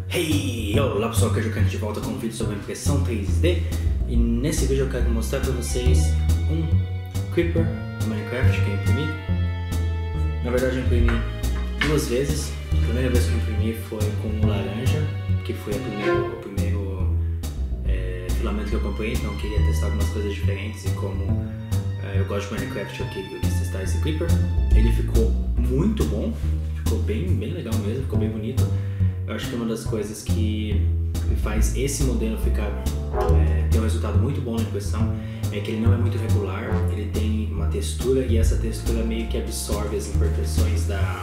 Hey! Olá pessoal, aqui é o Jocante de volta com um vídeo sobre impressão 3D. E nesse vídeo eu quero mostrar para vocês um Creeper do Minecraft que eu imprimi. Na verdade eu imprimi duas vezes. A primeira vez que eu imprimi foi com o laranja, que foi o primeiro filamento que eu comprei, então eu queria testar algumas coisas diferentes e como eu gosto de Minecraft, eu quis testar esse Creeper. Ele ficou muito bom, ficou bem legal mesmo, ficou bem bonito. Eu acho que uma das coisas que faz esse modelo ter um resultado muito bom na impressão é que ele não é muito regular, ele tem uma textura e essa textura meio que absorve as imperfeições da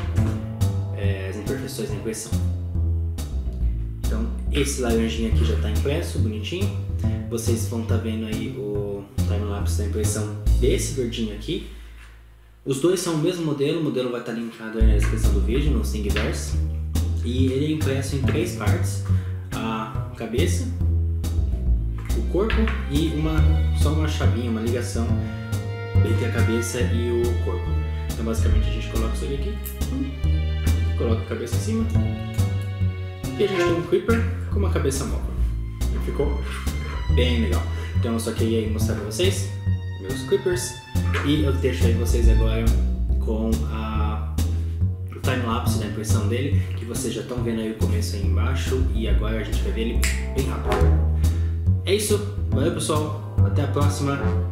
impressão. Então esse laranjinha aqui já está impresso, bonitinho. Vocês vão estar vendo aí o time-lapse da impressão desse verdinho aqui. Os dois são o mesmo modelo, o modelo vai estar linkado aí na descrição do vídeo, no Thingiverse. E ele é impresso em três partes: a cabeça, o corpo e só uma chavinha, uma ligação entre a cabeça e o corpo. Então basicamente a gente coloca isso aqui, coloca a cabeça em cima e a gente tem um Creeper com uma cabeça móvel. E ficou bem legal. Então eu só queria mostrar pra vocês meus Creepers e eu deixo aí vocês agora com o time-lapse da impressão dele, que vocês já estão vendo aí o começo aí embaixo e agora a gente vai ver ele bem rápido. É isso, valeu pessoal, até a próxima.